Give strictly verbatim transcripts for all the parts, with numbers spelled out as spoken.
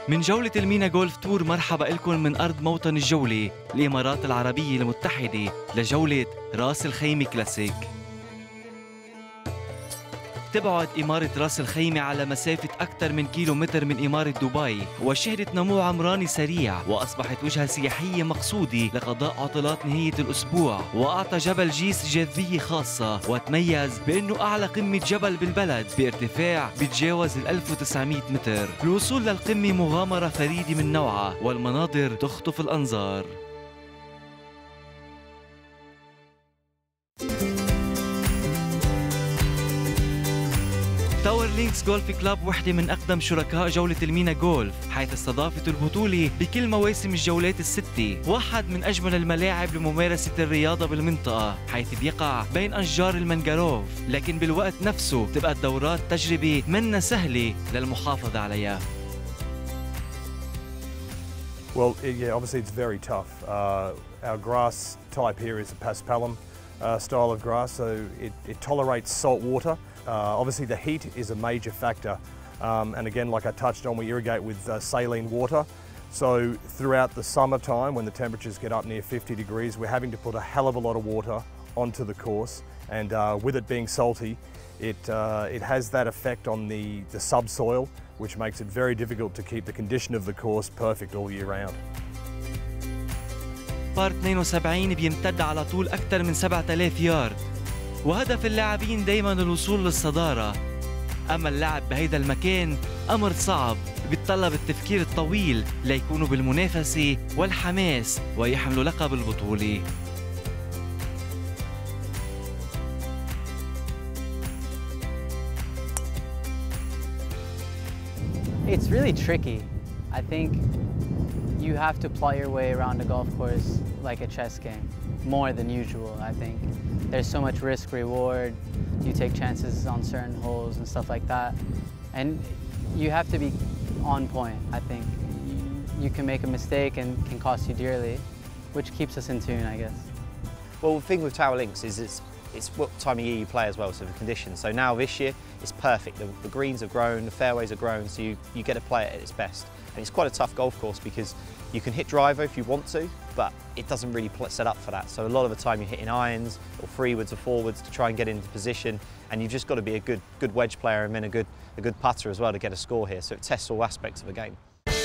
من جولة المينا جولف تور مرحبا لكم من أرض موطن الجولة الإمارات العربية المتحدة لجولة راس الخيمة كلاسيك. تبعد إمارة راس الخيمة على مسافة أكثر من كيلومتر من إمارة دبي، وشهدت نمو عمراني سريع وأصبحت وجهة سياحية مقصودة لقضاء عطلات نهاية الأسبوع. وأعطى جبل جيس جاذبية خاصة، وتميز بأنه أعلى قمة جبل بالبلد بارتفاع بيتجاوز ال ألف وتسعمئة متر. الوصول للقمة مغامرة فريدة من نوعها، والمناظر تخطف الأنظار. تاور لينكس جولف كلاب وحدة من أقدم شركاء جولة المينا جولف، حيث استضافت البطولة بكل مواسم الجولات الستة. واحد من أجمل الملاعب لممارسة الرياضة بالمنطقة، حيث بيقع بين أشجار المنغروف، لكن بالوقت نفسه تبقى الدورات تجربة منا سهلة للمحافظة عليها. Well, yeah, obviously it's very tough. Uh, our grass type here is a paspalum uh, style of grass, so it, it tolerates salt water. Uh, obviously the heat is a major factor, um, and again, like I touched on, we irrigate with uh, saline water. So throughout the summertime, when the temperatures get up near fifty degrees, we're having to put a hell of a lot of water onto the course, and uh, with it being salty, it, uh, it has that effect on the, the subsoil, which makes it very difficult to keep the condition of the course perfect all year round. بار اثنين وسبعين بيمتد على طول أكثر من سبعة آلاف يارد، وهدف اللاعبين دايما الوصول للصدارة. أما اللعب بهيدا المكان أمر صعب بيتطلب التفكير الطويل ليكونوا بالمنافسة والحماس ويحملوا لقب البطولة. It's really tricky. I think you have to plot your way around a golf course like a chess game, more than usual, I think. There's so much risk reward, you take chances on certain holes and stuff like that. And you have to be on point, I think. You can make a mistake and can cost you dearly, which keeps us in tune, I guess. Well, the thing with Tower Links is it's, it's what time of year you play as well, so the conditions. So now this year, it's perfect. The, the greens have grown, the fairways have grown, so you, you get to play it at its best. And it's quite a tough golf course because you can hit driver if you want to, but it doesn't really set up for that. So a lot of the time you're hitting irons or freewards or forwards to try and get into position, and you've just got to be a good, good wedge player and then a good, a good putter as well to get a score here. So it tests all aspects of the game.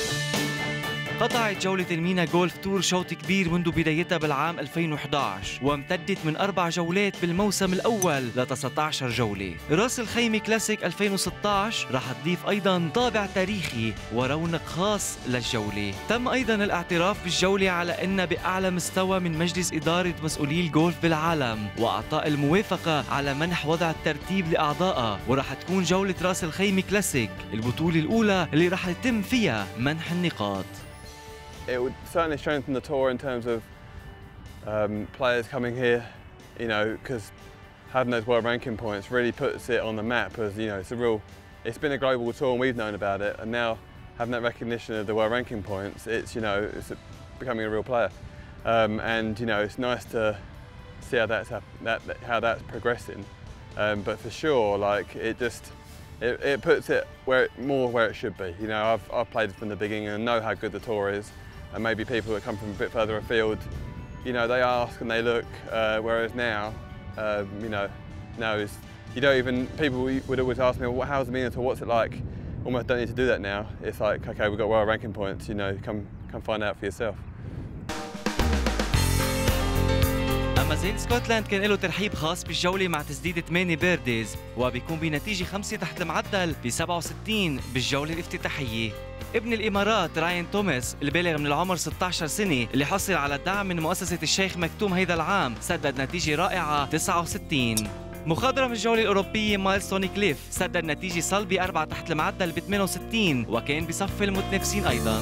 قطعت جولة المينا جولف تور شوط كبير منذ بدايتها بالعام ألفين وإحدى عشر، وامتدت من أربع جولات بالموسم الأول ل تسعة عشر جولة. راس الخيمة كلاسيك ألفين وستة عشر راح تضيف أيضاً طابع تاريخي ورونق خاص للجولة. تم أيضاً الاعتراف بالجولة على أنها بأعلى مستوى من مجلس إدارة مسؤولي الجولف بالعالم، وأعطاء الموافقة على منح وضع الترتيب لأعضائها. وراح تكون جولة راس الخيمة كلاسيك البطولة الأولى اللي راح يتم فيها منح النقاط. It would certainly strengthen the tour in terms of um, players coming here, you know, because having those world ranking points really puts it on the map as, you know, it's a real, it's been a global tour and we've known about it, and now having that recognition of the world ranking points, it's, you know, it's a, becoming a real player. Um, and, you know, it's nice to see how that's, that, that, how that's progressing. Um, but for sure, like, it just, it, it puts it where it, more where it should be. You know, I've, I've played from the beginning and know how good the tour is. And maybe people that come from a bit further afield, you know, they ask and they look, uh, whereas now, uh, you know, now is, you don't even, people would always ask me, well, how's the MENA tour, what's it like? Almost don't need to do that now. It's like, okay, we've got world ranking points, you know, come, come find out for yourself. أما زين اسكتلند كان له ترحيب خاص بالجولة مع تسديدة ماني بيرديز، وبيكون بنتيجة خمسة تحت المعدل ب سبعة وستين بالجولة الافتتاحية. ابن الإمارات راين توماس البالغ من العمر ستة عشر سنة اللي حصل على الدعم من مؤسسة الشيخ مكتوم هيدا العام سدد نتيجة رائعة تسعة وستين. مخضرم الجولة الأوروبية مايلستون كليف سدد نتيجة صلبة أربعة تحت المعدل ب ثمانية وستين، وكان بصف المتنافسين أيضاً.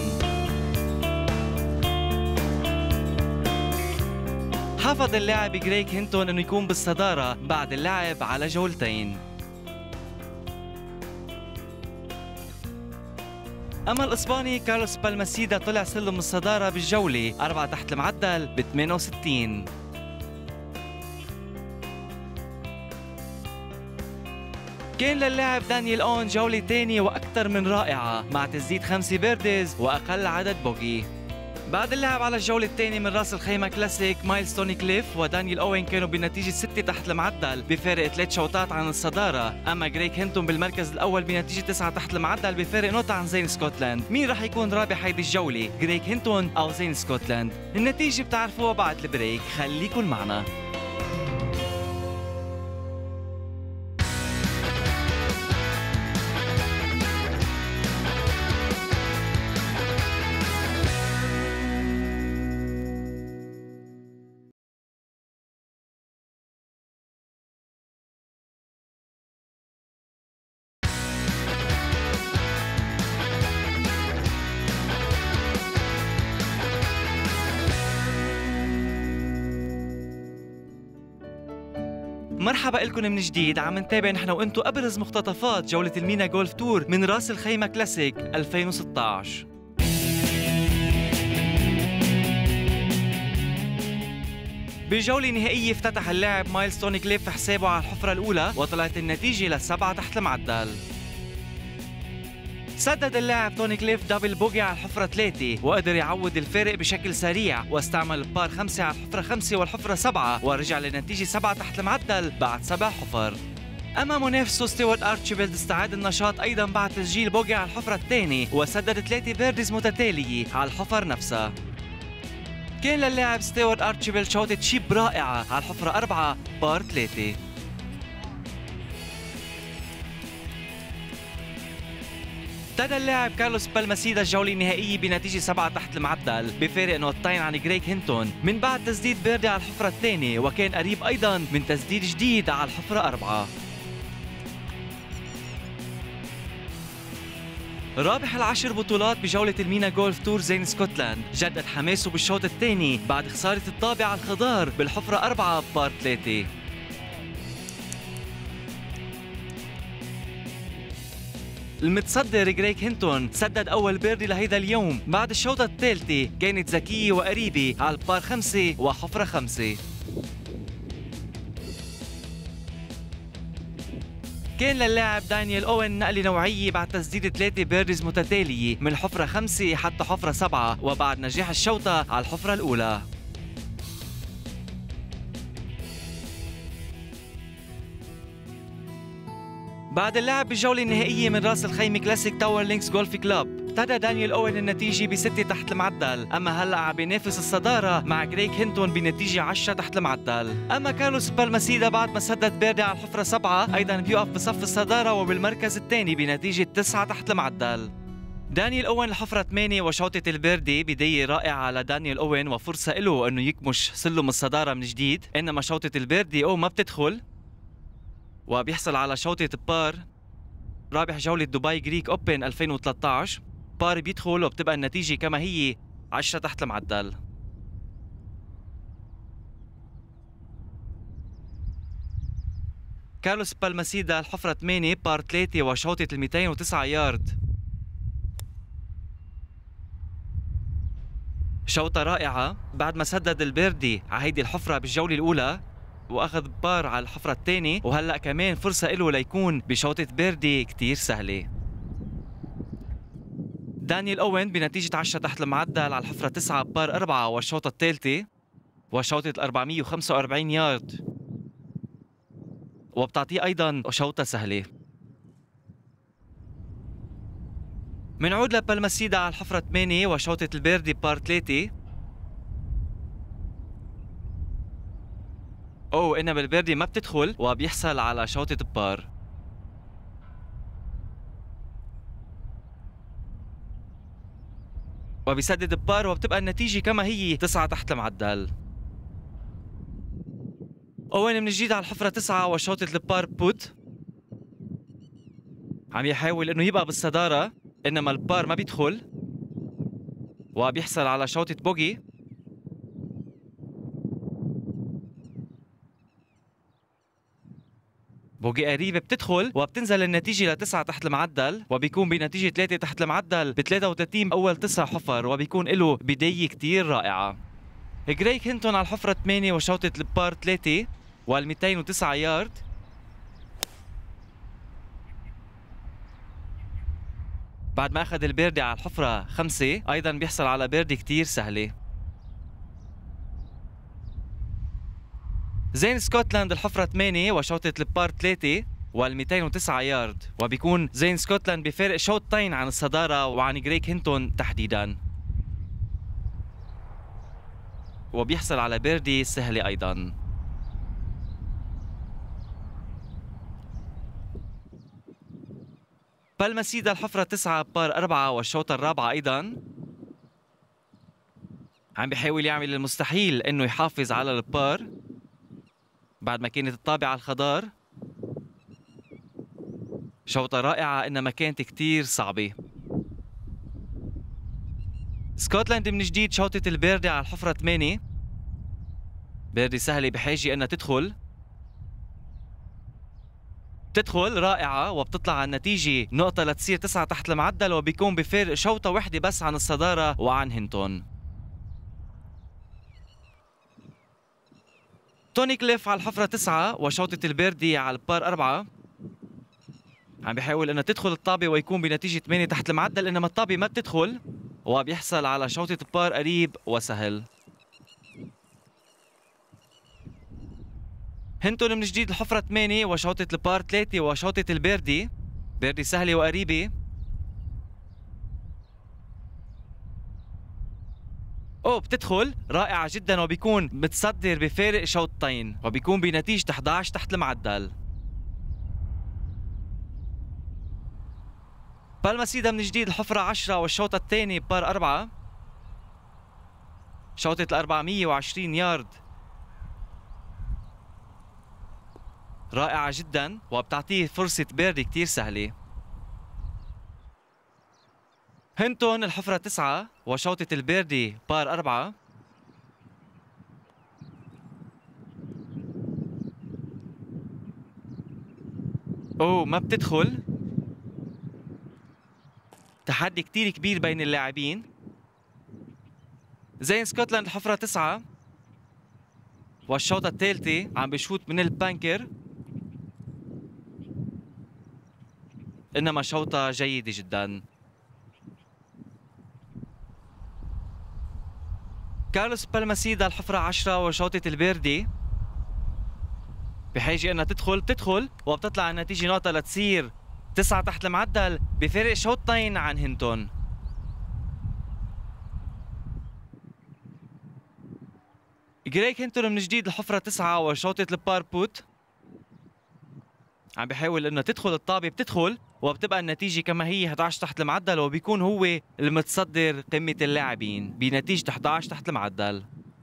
حافظ اللاعب غريغ هينتون أنه يكون بالصدارة بعد اللعب على جولتين. أما الإسباني كارلوس بالماسيدا طلع سلم الصدارة بالجولة أربعة تحت المعدل ب ثمانية وستين. كان للاعب دانيال أون جولة تانية وأكثر من رائعة مع تسديد خمسة بيردز وأقل عدد بوغي. بعد اللعب على الجولة الثانية من راس الخيمة كلاسيك، مايلز توني كليف ودانيال أوين كانوا بنتيجة ستة تحت المعدل بفارق ثلاث شوطات عن الصدارة، أما جريك هينتون بالمركز الأول بنتيجة تسعة تحت المعدل بفارق نقطة عن زين سكوتلاند. مين رح يكون رابح هيدي الجولة؟ جريك هينتون أو زين سكوتلاند؟ النتيجة بتعرفوها بعد البريك، خليكن معنا. مرحبا لكم من جديد، عم نتابع نحن وانتو ابرز مقتطفات جولة المينا جولف تور من راس الخيمة كلاسيك ألفين وستة عشر. بالجولة النهائية افتتح اللاعب مايلز توني كليف حسابه على الحفرة الأولى وطلعت النتيجة لسبعة تحت المعدل. سدد اللاعب توني كليف دبل بوغي على الحفرة ثلاثة وقدر يعوض الفارق بشكل سريع، واستعمل البار خمسة على الحفرة خمسة والحفرة سبعة ورجع للنتيجة سبعة تحت المعدل بعد سبع حفر. أما منافسه ستيوارت أرشيبيلد استعاد النشاط أيضا بعد تسجيل بوغي على الحفرة الثانية وسدد ثلاثة بيردز متتالية على الحفر نفسها. كان للاعب ستيوارت أرشيبيلد شوطة شيب رائعة على الحفرة أربعة بار ثلاثة. ابتدى اللاعب كارلوس بالماسيدا الجولة النهائية بنتيجة سبعة تحت المعدل بفارق نقطتين عن جريك هينتون من بعد تسديد بيردي على الحفرة الثانية، وكان قريب أيضا من تسديد جديد على الحفرة أربعة. رابح العشر بطولات بجولة المينا جولف تور زين سكوتلاند جدد حماسه بالشوط الثاني بعد خسارة الطابع على الخضار بالحفرة أربعة بار ثلاثة. المتصدر جريك هينتون سدد أول بيردي لهيدا اليوم بعد الشوطة الثالثة كانت ذكية وقريبة على البار خمسة وحفرة خمسة. كان للاعب دانيال أوين نقلة نوعية بعد تسديد ثلاثة بيردز متتالية من حفرة خمسة حتى حفرة سبعة وبعد نجاح الشوطة على الحفرة الأولى. بعد اللعب بالجولة النهائية من راس الخيمة كلاسيك تاور لينكس جولف كلاب ابتدى دانيال أوين النتيجة بستة تحت المعدل، أما هلأ عم بينافس الصدارة مع جريك هينتون بنتيجة عشرة تحت المعدل. أما كارلوس بالماسيدا بعد ما سدد بيردي على الحفرة سبعة أيضا بيوقف بصف الصدارة وبالمركز الثاني بنتيجة تسعة تحت المعدل. دانيال أوين الحفرة ثمانية وشوطة البيردي بداية رائعة لدانيال أوين وفرصة له أنه يكمش سلم الصدارة من جديد، إنما شوطة البيردي أو ما بتدخل وبيحصل على شوطة بار. رابح جولة دبي جريك أوبن ألفين وثلاثة عشر بار بيدخل وبتبقى النتيجة كما هي عشرة تحت المعدل. كارلوس بالماسيدا الحفرة ثمانية بار ثلاثة وشوطة ال مئتين وتسعة يارد. شوطة رائعة بعد ما سدد البيردي على هيدي الحفرة بالجولة الأولى واخذ بار على الحفرة الثانية، وهلا كمان فرصة له ليكون بشوطة بيردي كتير سهلة. دانيال أوين بنتيجة عشرة تحت المعدل على الحفرة تسعة بار أربعة والشوطة الثالثة وشوطة أربعمئة وخمسة وأربعين يارد وبتعطيه أيضا شوطة سهلة. منعود لبالماسيدا على الحفرة ثمانية وشوطة البيردي بار ثلاثة. أو إنما البيردي ما بتدخل وبيحصل على شوطة بار. وبيسدد بار وبتبقى النتيجة كما هي تسعة تحت المعدل. أوين من جديد على الحفرة تسعة وشوطة البار بوت عم يحاول إنه يبقى بالصدارة، إنما البار ما بيدخل وبيحصل على شوطة بوغي. بوغي قريبة بتدخل وبتنزل النتيجة لتسعة تحت المعدل وبيكون بنتيجة ثلاثة تحت المعدل ب ثلاثة وثلاثين أول تسع حفر وبيكون له بداية كتير رائعة. جريك هينتون على الحفرة ثمانية وشوطة البار ثلاثة وال مئتين وتسعة يارد. بعد ما أخذ البيردي على الحفرة خمسة أيضا بيحصل على بيردي كتير سهلة. زين سكوتلاند الحفرة ثمانية وشوطة البار ثلاثة وال209 يارد، وبيكون زين سكوتلاند بفارق شوطين عن الصدارة وعن جريك هينتون تحديداً، وبيحصل على بيردي سهلة أيضاً. بالمسيدا الحفرة تسعة بار أربعة والشوطة الرابعة أيضاً، عم بيحاول يعمل المستحيل إنه يحافظ على البار بعد ما كانت الطابعة على الخضار. شوطة رائعة إنما كانت كتير صعبة. سكوتلاند من جديد شوطة البيردي على الحفرة ثمانية. بيردي سهلة بحاجة إنها تدخل. بتدخل رائعة وبتطلع على النتيجة نقطة لتصير تسعة تحت المعدل، وبيكون بفارق شوطة وحدة بس عن الصدارة وعن هينتون. توني كليف على الحفرة تسعة وشوطة البيردي على البار أربعة. عم بيحاول انه تدخل الطابة ويكون بنتيجة ثمانية تحت المعدل، انما الطابة ما بتدخل وبيحصل على شوطة بار قريب وسهل. هينتون من جديد الحفرة ثمانية وشوطة البار ثلاثة وشوطة البيردي. بيردي سهلة وقريبة. اوه بتدخل رائعة جدا وبيكون متصدر بفارق شوطين وبيكون بنتيجة أحد عشر تحت المعدل. بالمسيدا من جديد الحفرة عشرة والشوطة الثانية بار أربعة. شوطة الأربعمية وعشرين يارد رائعة جدا وبتعطيه فرصة بيردي كتير سهلة. هينتون الحفرة تسعة وشوطة البيردي بار أربعة. أوه ما بتدخل. تحدي كتير كبير بين اللاعبين. زين سكوتلاند الحفرة تسعة والشوطة الثالثة عم بيشوت من البانكر، إنما شوطة جيدة جدا. كارلوس بالمسيدا الحفرة عشرة وشوطة البيردي بحاجة إنها تدخل بتدخل وبتطلع النتيجة نقطة لتصير تسعة تحت المعدل بفارق شوطين عن هينتون. جريك هينتون من جديد الحفرة تسعة وشوطة البار بوت. عم بيحاول انه تدخل الطابة بتدخل وبتبقى النتيجة كما هي أحد عشر تحت المعدل، وبيكون هو المتصدر قمة اللاعبين بنتيجة أحد عشر تحت المعدل.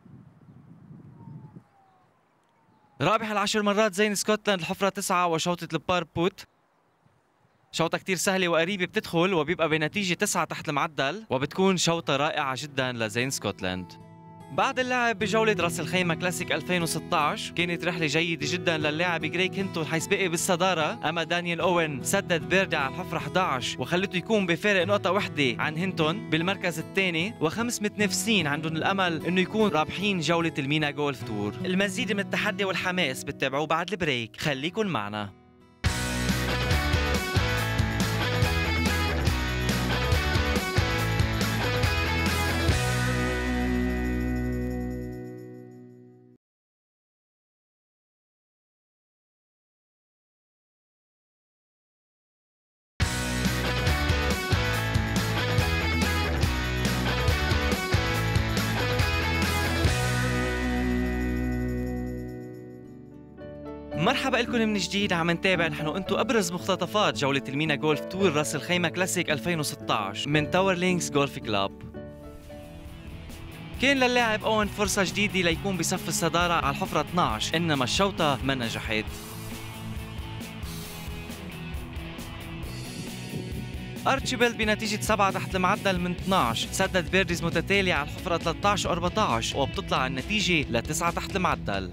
رابح العشر مرات زين سكوتلاند الحفرة تسعة وشوطة البار بوت. شوطة كتير سهلة وقريبة بتدخل وبيبقى بنتيجة تسعة تحت المعدل، وبتكون شوطة رائعة جدا لزين سكوتلاند. بعد اللعب بجولة راس الخيمة كلاسيك ألفين وستة عشر كانت رحلة جيدة جدا للاعب جريك هينتون، حيث بقي بالصدارة، أما دانيال أوين سدد بيردي على الحفرة أحد عشر وخلته يكون بفارق نقطة وحدة عن هينتون بالمركز الثاني، وخمس متنافسين عندهم الأمل إنه يكون رابحين جولة المينا جولف تور. المزيد من التحدي والحماس بتتابعوه بعد البريك، خليكن معنا. مرحبا لكم من جديد. عم نتابع نحن وانتم ابرز مقتطفات جولة المينا جولف تور راس الخيمة كلاسيك ألفين وستة عشر من تاور لينكس جولف كلاب. كان للاعب اوين فرصة جديدة ليكون بصف الصدارة على الحفرة اثني عشر، انما الشوطة ما نجحت. أرتشيبلد بنتيجة سبعة تحت المعدل من اثني عشر سدد بيرديز متتالية على الحفرة ثلاثة عشر وأربعة عشر، وبتطلع النتيجة لتسعة تحت المعدل.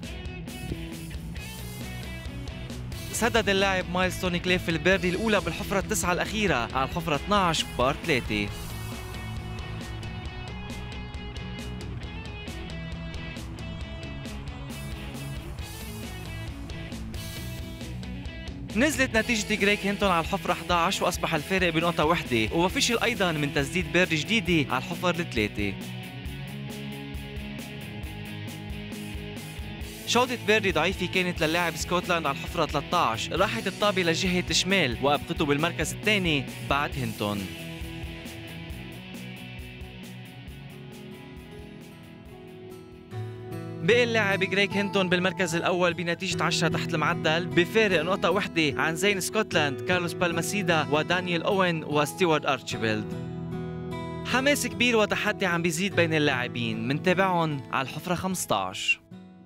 سدد اللاعب مايلز توني كليف البيردي الأولى بالحفرة التسعة الأخيرة على الحفرة اثني عشر بار ثلاثة. نزلت نتيجة جريك هينتون على الحفرة إحدى عشر وأصبح الفارق بنقطة وحدة، وفشل أيضا من تسديد بيردي جديدة على الحفر الثلاثة. شوطة بيردي ضعيفة كانت للاعب سكوتلاند على الحفرة ثلاثة عشر، راحت الطابة لجهة الشمال وأبقته بالمركز الثاني بعد هينتون. بقي اللاعب جريك هينتون بالمركز الأول بنتيجة عشرة تحت المعدل بفارق نقطة وحدة عن زين سكوتلاند، كارلوس بالماسيدا ودانيال أوين وستيوارت أرتشيبيلد. حماس كبير وتحدي عم بيزيد بين اللاعبين، منتابعهم على الحفرة خمسة عشر.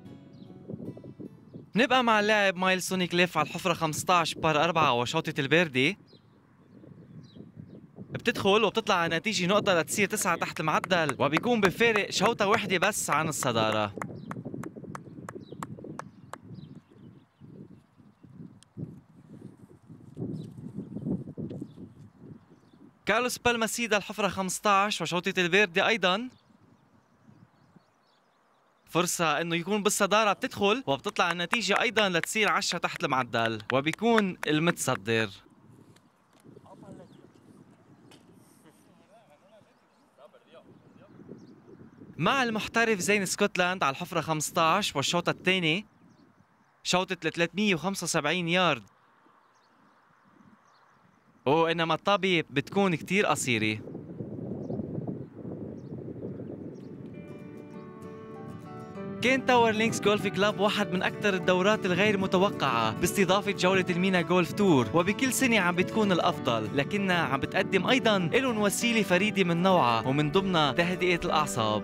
نبقى مع اللاعب مايل سوني كليف على الحفرة خمسة عشر بار أربعة وشوطة البيردي. بتدخل وبتطلع على نتيجة نقطة لتصير تسعة تحت المعدل، وبيكون بفارق شوطة وحدة بس عن الصدارة. كارلوس بالماسيدا الحفرة خمسة عشر وشوطة البيردي أيضاً. فرصة إنه يكون بالصدارة، بتدخل وبتطلع النتيجة أيضاً لتصير عشرة تحت المعدل وبيكون المتصدر. مع المحترف زين سكوتلاند على الحفرة خمسة عشر والشوطة الثانية، شوطة ثلاثمية وخمسة وسبعين يارد، وإنما الطابة بتكون كتير قصيرة. كان تاور لينكس جولف كلاب واحد من أكثر الدورات الغير متوقعة باستضافة جولة المينا جولف تور، وبكل سنة عم بتكون الأفضل، لكنها عم بتقدم أيضاً لهم وسيلة فريدة من نوعها ومن ضمنها تهدئة الأعصاب.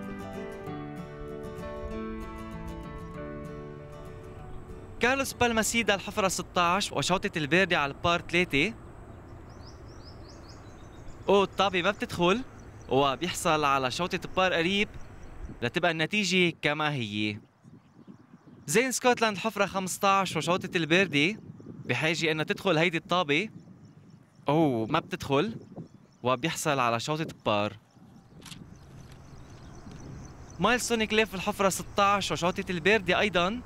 كارلوس بالماسيدا الحفرة ستة عشر وشوطة البيردي على البار ثلاثة. والطابة ما بتدخل وبيحصل على شوطة بار قريب لتبقى النتيجة كما هي. زين سكوتلاند الحفرة خمسة عشر وشوطة البيردي بحاجة انها تدخل هيدي الطابة، اوه ما بتدخل وبيحصل على شوطة بار. مايل سوني كليف الحفرة ستة عشر وشوطة البيردي ايضا،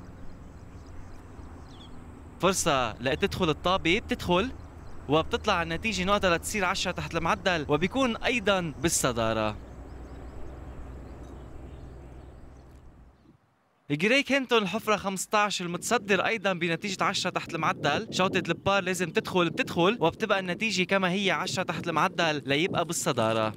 فرصة لتدخل الطابة، بتدخل وبتطلع النتيجة نقطة لتصير عشرة تحت المعدل وبيكون ايضا بالصدارة. جريك هينتون الحفرة خمسة عشر المتصدر أيضاً بنتيجة عشرة تحت المعدل، شوطة البار لازم تدخل، بتدخل وبتبقى النتيجة كما هي عشرة تحت المعدل ليبقى بالصدارة.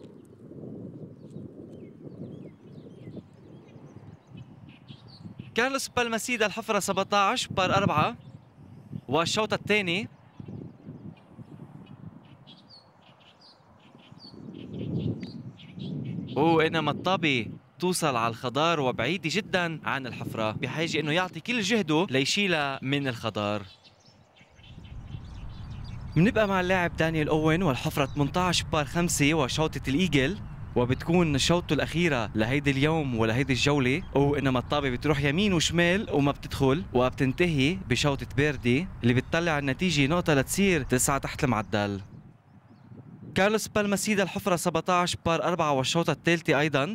كارلوس بالماسيدا الحفرة سبعة عشر بار أربعة والشوطة الثانية. وإنما الطابة توصل على الخضار وبعيدة جدا عن الحفرة، بحاجة انه يعطي كل جهده ليشيلها من الخضار. بنبقى مع اللاعب دانيال أوين والحفرة ثمانية عشر بار خمسة وشوطة الإيجل، وبتكون شوطته الأخيرة لهيدي اليوم ولهيدي الجولة، وإنما الطابة بتروح يمين وشمال وما بتدخل وبتنتهي بشوطة بيردي اللي بتطلع النتيجة نقطة لتصير تسعة تحت المعدل. كارلوس بالماسيدا الحفرة سبعة عشر بار أربعة والشوطة الثالثة أيضاً.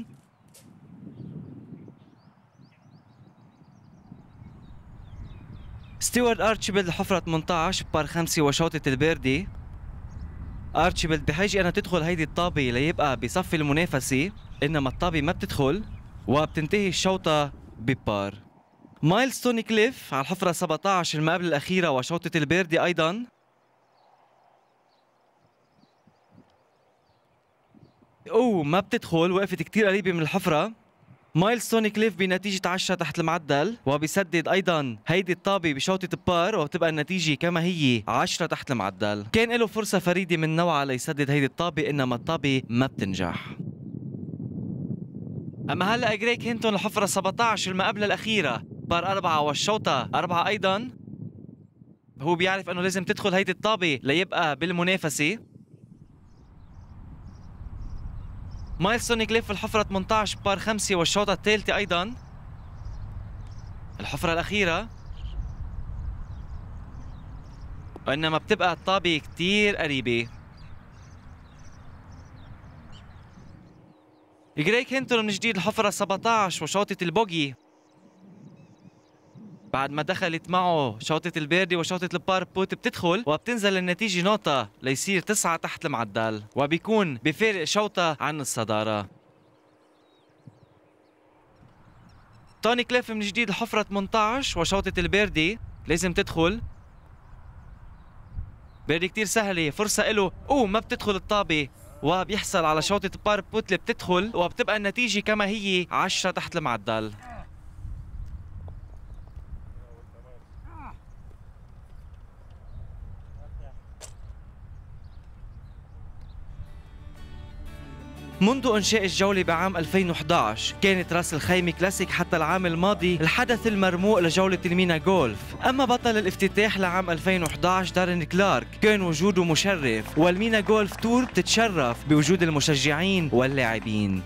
ستيوارت أرتشيبيلد الحفرة ثمانية عشر بار خمسة وشوطة البيردي. أرتشيبيلد بحاجة أنها تدخل هيدي الطابة ليبقى بصف المنافسة، إنما الطابة ما بتدخل وبتنتهي الشوطة ببار. مايل سوني كليف على الحفرة سبعة عشر ما قبل الأخيرة وشوطة البيردي أيضاً. أوه ما بتدخل، وقفت كتير قريبة من الحفرة. مايل سوني كليف بنتيجة عشرة تحت المعدل وبيسدد أيضاً هيدي الطابة بشوطة بار وبتبقى النتيجة كما هي عشرة تحت المعدل. كان له فرصة فريدة من نوعها ليسدد هيدي الطابة، إنما الطابة ما بتنجح. أما هلأ جريك هينتون الحفرة سبعة عشر ما قبل الأخيرة بار أربعة والشوطة أربعة أيضاً. هو بيعرف أنه لازم تدخل هيدي الطابة ليبقى بالمنافسة. مايل سوني كليف الحفرة ثمانية عشر بار خمسة والشوطة الثالثة أيضاً. الحفرة الأخيرة، وإنما بتبقى الطابة كتير قريبة. جريك هينتون من جديد الحفرة سبعة عشر وشوطة البوغي. بعد ما دخلت معه شوطة البيردي وشوطة البار بوت بتدخل وبتنزل النتيجة نقطة ليصير تسعة تحت المعدل وبيكون بفارق شوطة عن الصدارة. توني كليف من جديد الحفرة ثمانية عشر وشوطة البيردي لازم تدخل. بيردي كتير سهلة، فرصة له، اوه ما بتدخل الطابة وبيحصل على شوطة بار بوت اللي بتدخل وبتبقى النتيجة كما هي عشرة تحت المعدل. منذ إنشاء الجولة بعام ألفين وإحدى عشر كانت راس الخيمة كلاسيك حتى العام الماضي الحدث المرموق لجولة المينا جولف. أما بطل الافتتاح لعام ألفين وإحدى عشر دارين كلارك كان وجوده مشرف، والمينا جولف تور بتتشرف بوجود المشجعين واللاعبين.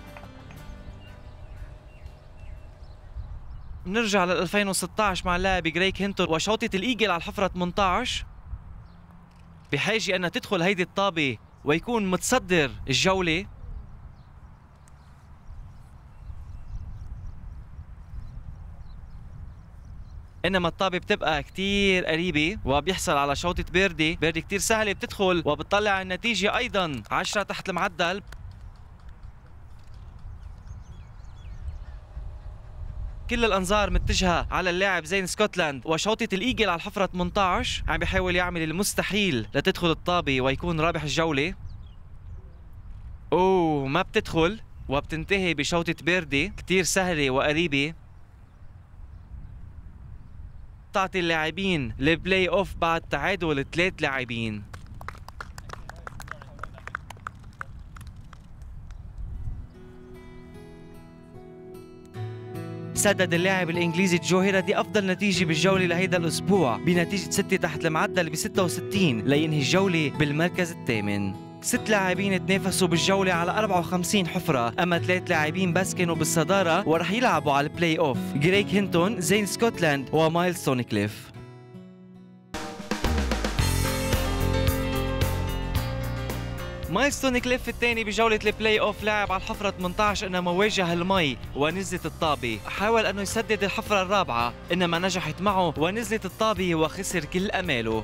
نرجع لل ألفين وستة عشر مع اللاعب جريك هينتون وشوطة الإيجل على الحفرة ثمانية عشر، بحاجة أنها تدخل هيدي الطابة ويكون متصدر الجولة. انما الطابه بتبقى كتير قريبه وبيحصل على شوطه بيردي، بيردي كتير سهله بتدخل وبتطلع النتيجه ايضا عشرة تحت المعدل. كل الانظار متجهه على اللاعب زين سكوتلاند وشوطه الايجل على الحفره ثمانية عشر، عم بيحاول يعمل المستحيل لتدخل الطابه ويكون رابح الجوله. اوه ما بتدخل وبتنتهي بشوطه بيردي كتير سهله وقريبه، تعطي اللاعبين البلاي اوف بعد تعادل ثلاث لاعبين. سدد اللاعب الانجليزي جو هيرادي افضل نتيجه بالجوله لهيدا الاسبوع بنتيجه ستة تحت المعدل ب ستة وستين لينهي الجوله بالمركز الثامن. ست لاعبين تنافسوا بالجولة على أربعة وخمسين حفرة، أما ثلاث لاعبين بس كانوا بالصدارة ورح يلعبوا على البلاي أوف، جريك هينتون، زين سكوتلاند ومايلز توني كليف. مايلز توني كليف الثاني بجولة البلاي أوف لاعب على الحفرة ثمانية عشر إنما واجه المي ونزلت الطابة، حاول أنه يسدد الحفرة الرابعة إنما نجحت معه ونزلت الطابة وخسر كل أماله.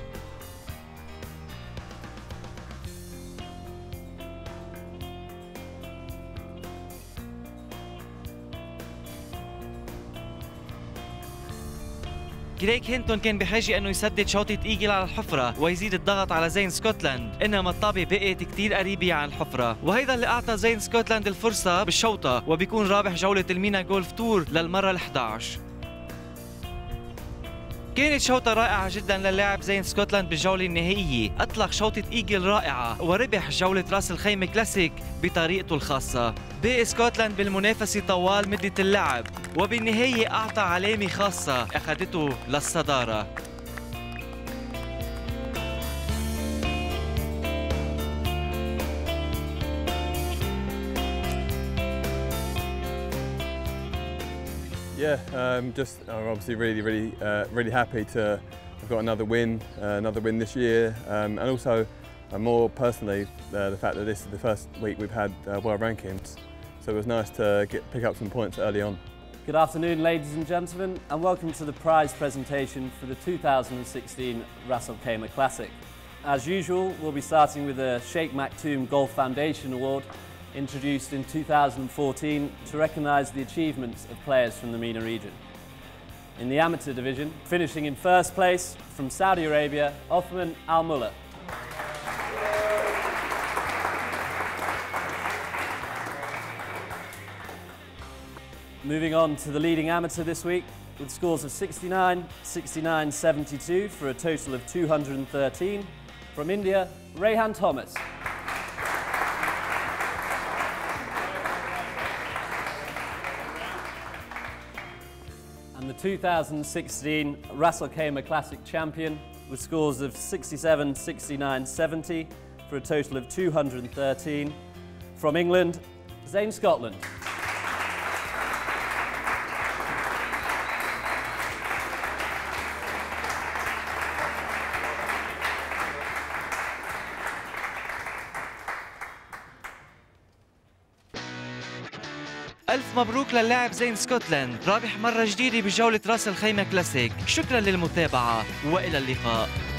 جريك هينتون كان بحاجة انه يسدد شوطة ايجل على الحفرة ويزيد الضغط على زين سكوتلاند، انما الطابة بقيت كتير قريبة عن الحفرة، وهيدا اللي اعطى زين سكوتلاند الفرصة بالشوطة وبيكون رابح جولة المينا جولف تور للمرة الإحدى عشر. كانت شوطة رائعة جدا للاعب زين سكوتلاند بالجولة النهائية، أطلق شوطة إيجل رائعة وربح جولة راس الخيمة كلاسيك بطريقته الخاصة. بقي سكوتلاند بالمنافسة طوال مدة اللعب وبالنهاية أعطى علامة خاصة أخذته للصدارة. Yeah, um, just I'm obviously really, really, uh, really happy to have got another win, uh, another win this year, um, and also uh, more personally uh, the fact that this is the first week we've had uh, world rankings, so it was nice to get pick up some points early on. Good afternoon, ladies and gentlemen, and welcome to the prize presentation for the two thousand sixteen Ras Al Khaimah Classic. As usual, we'll be starting with the Sheikh Maktoum Golf Foundation Award, introduced in two thousand fourteen to recognise the achievements of players from the MENA region. In the amateur division, finishing in first place from Saudi Arabia, Othman Al Mullah. Moving on to the leading amateur this week, with scores of sixty-nine, sixty-nine, seventy-two for a total of two hundred thirteen, from India, Rehan Thomas. And the two thousand sixteen Ras Al Khaimah Classic champion with scores of sixty-seven, sixty-nine, seventy for a total of two hundred thirteen, from England, Zane Scotland. ألف مبروك للاعب زين سكوتلاند، رابح مرة جديدة بجولة راس الخيمة كلاسيك. شكرا للمتابعة وإلى اللقاء.